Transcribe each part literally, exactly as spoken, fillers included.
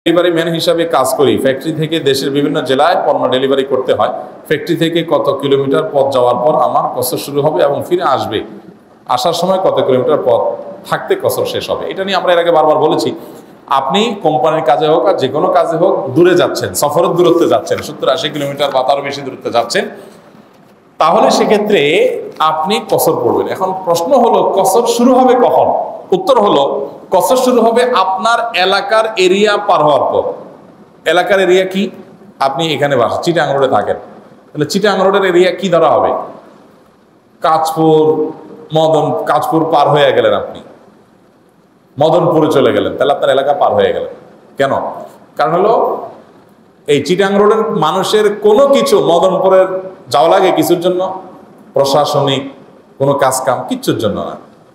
Delivery man হিসাবে কাজ করি। ফ্যাক্টরি থেকে দেশের বিভিন্ন জেলায় পণ্য ডেলিভারি করতে হয়। ফ্যাক্টরি থেকে কত কিলোমিটার পথ যাওয়ার পর আমার কসর শুরু হবে এবং ফিরে আসবে, আসার সময় কত কিলোমিটার পথ থাকতে কসর শেষ হবে। এটা নিয়ে আমরা এর আগে বারবার বলেছি। আপনি কোম্পানির কাজে হোক আর যে কোনো কাজে হোক দূরে যাচ্ছেন, সফরের দূরত্বে যাচ্ছেন, সত্তর আশি কিলোমিটার বা তারও বেশি দূরত্বে যাচ্ছেন, তাহলে সেক্ষেত্রে আপনি কসর পড়বেন। এখন প্রশ্ন হলো কসর শুরু হবে কখন? উত্তর হলো কসর শুরু হবে আপনার এলাকার এরিয়া পার হওয়ার পর। এলাকার এরিয়া কি? আপনি এখানে বাস চিটাং রোডে থাকেন, তাহলে চিটাং রোডের এরিয়া কি ধরা হবে? কাঁচপুর, মদন, কাঁচপুর পার হয়ে গেলেন, আপনি মদনপুরে চলে গেলেন, তাহলে আপনার এলাকা পার হয়ে গেলেন। কেন? কারণ হলো এই চিটাং রোডের মানুষের কোনো কিছু মদনপুরের যাওয়া লাগে কিছুর জন্য, প্রশাসনিক কোনো কাজ কাম কিচ্ছুর জন্য না।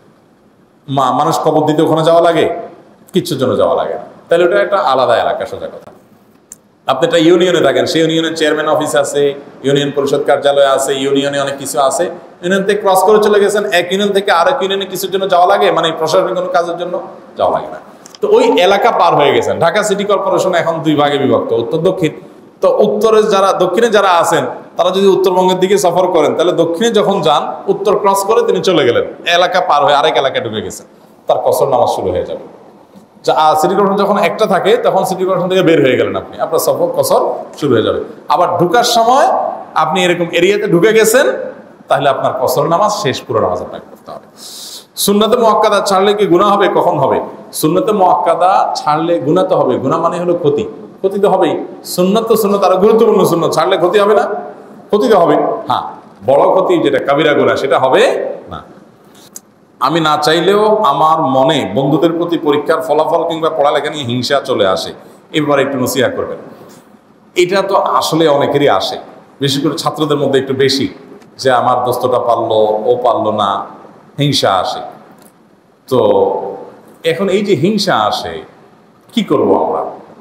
মা মানুষ কবর দিতে ওখানে যাওয়া লাগে, কিচ্ছুর জন্য যাওয়া লাগে না। তাহলে ওটা একটা আলাদা এলাকা, সোজা কথা। আপনি একটা ইউনিয়নে থাকেন, সেই ইউনিয়নের চেয়ারম্যান অফিস আছে, ইউনিয়ন পরিষদ কার্যালয় আছে, ইউনিয়নে অনেক কিছু আছে। ইউনিয়ন থেকে ক্রস করে চলে গেছেন, এক ইউনিয়ন থেকে আরেক ইউনিয়নে কিছুর জন্য যাওয়া লাগে, মানে প্রশাসনিক কোনো কাজের জন্য যাওয়া লাগে না। তো ওই এলাকা পার হয়ে গেছেন। ঢাকা সিটি কর্পোরেশন এখন দুই ভাগে বিভক্ত, উত্তর দক্ষিণ। তো উত্তরে যারা, দক্ষিণে যারা আছেন তারা যদি উত্তরবঙ্গের দিকে সফর করেন, তাহলে দক্ষিণে যখন যান উত্তর ক্রস করে তিনি চলে গেলেন, এলাকা পার হয়ে আরেক এলাকায় ঢুকে গেছেন, তার কসর নামাজ শুরু হয়ে যাবে। সিটি কর্পোরেশন যখন একটা থাকে তখন সিটি কর্পোরেশন থেকে বের হয়ে গেলেন আপনি, আপনার সফর কসর শুরু হয়ে যাবে। আবার ঢুকার সময় আপনি এরকম এরিয়াতে ঢুকে গেছেন, তাহলে আপনার কসর নামাজ শেষ, পুরো নামাজ আপনাকে করতে হবে। সুন্নতে মুআক্কাদা ছাড়লে কি গুনাহ হবে? কখন হবে? সুন্নতে মুআক্কাদা ছাড়লে গুনাহ তো হবে। গুনাহ মানে হলো ক্ষতি, ক্ষতি তো হবেই। সুন্নত তো সুন্নত, আরো গুরুত্বপূর্ণ সুন্নত, ছাড়লে ক্ষতি হবে না? ক্ষতি তো হবে। হ্যাঁ, বড় ক্ষতি যেটা কাবিরা গুনাহ সেটা হবে না। আমি না চাইলেও আমার মনে বন্ধুদের প্রতি পরীক্ষার ফলাফল কিংবা পড়ালেখা নিয়ে হিংসা চলে আসে, এবার একটু নসিহত করবেন। এটা তো আসলে অনেকেরই আসে, বিশেষ করে ছাত্রদের মধ্যে একটু বেশি, যে আমার দোস্তটা পারলো, ও পারলো না, হিংসা আসে। তো এখন এই যে হিংসা আসে, কি করব আমরা?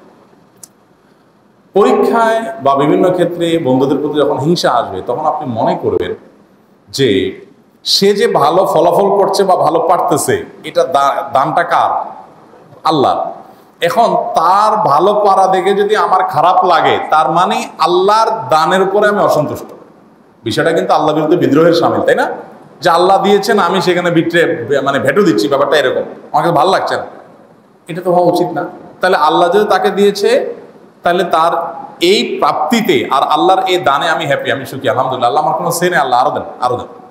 পরীক্ষায় বা বিভিন্ন ক্ষেত্রে বন্ধুদের প্রতি যখন হিংসা আসবে, তখন আপনি মনে করবেন যে সে যে ভালো ফলাফল করছে বা ভালো পারতেছে, এটা দানটা কার? আল্লাহ। এখন তার ভালো পারা দেখে যদি আমার খারাপ লাগে, তার মানে আল্লাহর দানের উপরে আমি অসন্তুষ্ট। বিষয়টা কিন্তু আল্লাহ বিরুদ্ধে বিদ্রোহের সামিল, তাই না? যে আল্লাহ দিয়েছেন, আমি সেখানে বিট্রে মানে ভেটো দিচ্ছি, ব্যাপারটা এরকম, আমাকে ভালো লাগছে না, এটা তো হওয়া উচিত না। তাহলে আল্লাহ যদি তাকে দিয়েছে, তাহলে তার এই প্রাপ্তিতে আর আল্লাহর এই দানে আমি হ্যাপি, আমি সুখী, আলহামদুলিল্লাহ, আল্লাহ আমার কোনো সে নেই, আল্লাহ আরো দেন, আরো দেন।